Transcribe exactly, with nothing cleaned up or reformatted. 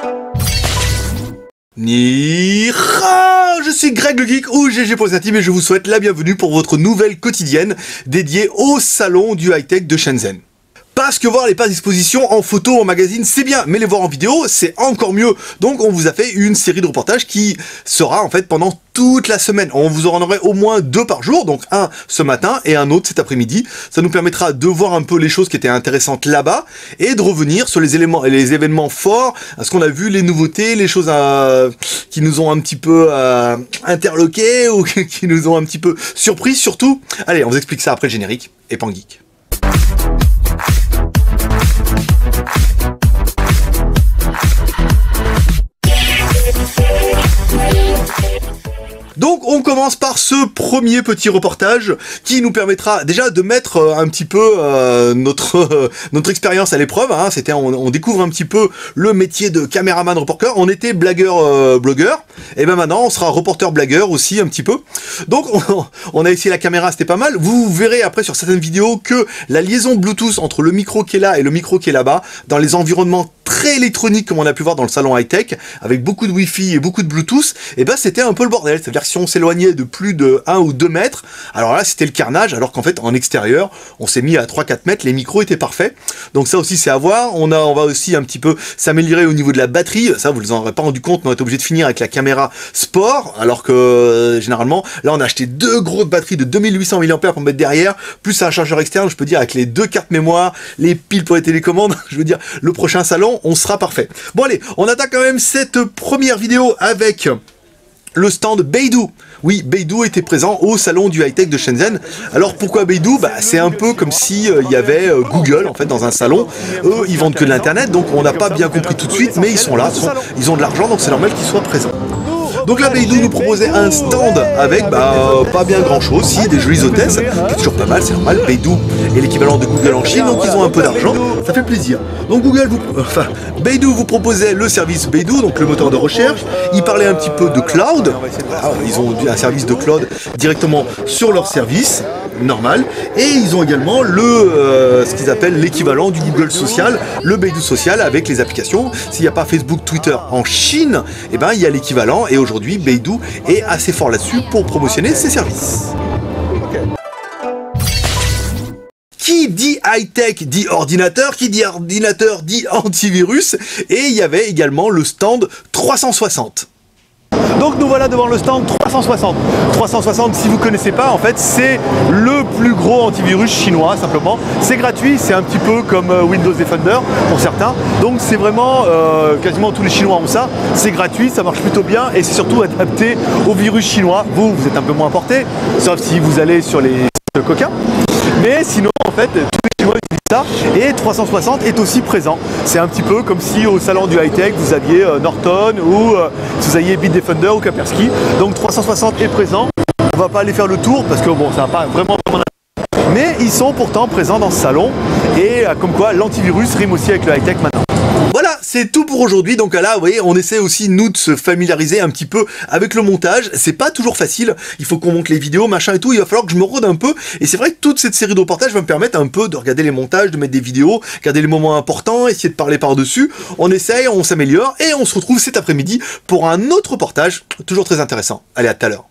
Nira, je suis Greg le Geek ou G G point Team et je vous souhaite la bienvenue pour votre nouvelle quotidienne dédiée au salon du high-tech de Shenzhen. Parce que voir les pages d'exposition en photo, en magazine, c'est bien, mais les voir en vidéo, c'est encore mieux. Donc on vous a fait une série de reportages qui sera en fait pendant toute la semaine. On vous en aurait au moins deux par jour, donc un ce matin et un autre cet après-midi. Ça nous permettra de voir un peu les choses qui étaient intéressantes là-bas et de revenir sur les éléments et les événements forts, à ce qu'on a vu, les nouveautés, les choses à, qui nous ont un petit peu euh, interloqués ou qui nous ont un petit peu surpris surtout. Allez, on vous explique ça après le générique et Pan Geek. Donc on commence par ce premier petit reportage qui nous permettra déjà de mettre euh, un petit peu euh, notre euh, notre expérience à l'épreuve. Hein. C'était on, on découvre un petit peu le métier de caméraman reporter. On était blagueur euh, blogueur et ben maintenant on sera reporter blagueur aussi un petit peu. Donc on, on a essayé la caméra, c'était pas mal. Vous verrez après sur certaines vidéos que la liaison Bluetooth entre le micro qui est là et le micro qui est là-bas dans les environnements très électroniques comme on a pu voir dans le salon high-tech avec beaucoup de Wi-Fi et beaucoup de Bluetooth, et ben c'était un peu le bordel. C'est-à-dire que si on s'éloignait de plus de un ou deux mètres, alors là c'était le carnage, alors qu'en fait en extérieur on s'est mis à trois quatre mètres, les micros étaient parfaits. Donc ça aussi c'est à voir. On, a, on va aussi un petit peu s'améliorer au niveau de la batterie, ça vous vous en aurez pas rendu compte, mais on est obligé de finir avec la caméra sport, alors que euh, généralement là on a acheté deux grosses batteries de deux mille huit cents milliampères pour mettre derrière, plus un chargeur externe. Je peux dire avec les deux cartes mémoire, les piles pour les télécommandes, je veux dire le prochain salon on sera parfait. Bon allez, on attaque quand même cette première vidéo avec le stand Beidou. Oui, Beidou était présent au salon du high-tech de Shenzhen. Alors pourquoi Beidou? Bah, c'est un peu comme si il euh, y avait euh, Google en fait dans un salon. Eux, ils vendent que de l'internet, donc on n'a pas bien compris tout de suite, mais ils sont là, sont, ils ont de l'argent, donc c'est normal qu'ils soient présents. Donc là, Beidou nous proposait un stand avec bah, pas bien grand chose, si des jolies hôtesses, qui est toujours pas mal, c'est normal. Beidou est l'équivalent de Google en Chine, donc ils ont un peu d'argent, ça fait plaisir. Donc Google vous, enfin, Beidou vous proposait le service Beidou, donc le moteur de recherche. Il parlait un petit peu de cloud. Voilà, ils ont un service de cloud directement sur leur service normal, et ils ont également le euh, ce qu'ils appellent l'équivalent du Google social, le Beidou social avec les applications. S'il n'y a pas Facebook, Twitter en Chine, et eh ben il y a l'équivalent, et aujourd'hui Beidou est assez fort là-dessus pour promotionner ses services. Qui dit high-tech dit ordinateur, qui dit ordinateur dit antivirus, et il y avait également le stand trois cent soixante. Donc nous voilà devant le stand trois cent soixante. trois cent soixante, si vous ne connaissez pas, en fait, c'est le plus gros antivirus chinois, simplement. C'est gratuit, c'est un petit peu comme Windows Defender pour certains. Donc c'est vraiment, euh, quasiment tous les Chinois ont ça. C'est gratuit, ça marche plutôt bien et c'est surtout adapté au virus chinois. Vous, vous êtes un peu moins porté, sauf si vous allez sur les sites coquins. Mais sinon, en fait, tous les Chinois utilisent ça, et trois cent soixante est aussi présent. C'est un petit peu comme si au salon du high-tech, vous aviez euh, Norton, ou euh, si vous aviez Bitdefender ou Kaspersky. Donc trois cent soixante est présent. On va pas aller faire le tour, parce que bon, ça n'a pas vraiment... Mais ils sont pourtant présents dans ce salon, et euh, comme quoi l'antivirus rime aussi avec le high-tech maintenant. Voilà, c'est tout pour aujourd'hui. Donc là, vous voyez, on essaie aussi, nous, de se familiariser un petit peu avec le montage. C'est pas toujours facile. Il faut qu'on monte les vidéos, machin et tout. Il va falloir que je me rôde un peu. Et c'est vrai que toute cette série de reportages va me permettre un peu de regarder les montages, de mettre des vidéos, regarder les moments importants, essayer de parler par-dessus. On essaye, on s'améliore et on se retrouve cet après-midi pour un autre reportage, toujours très intéressant. Allez, à tout à l'heure.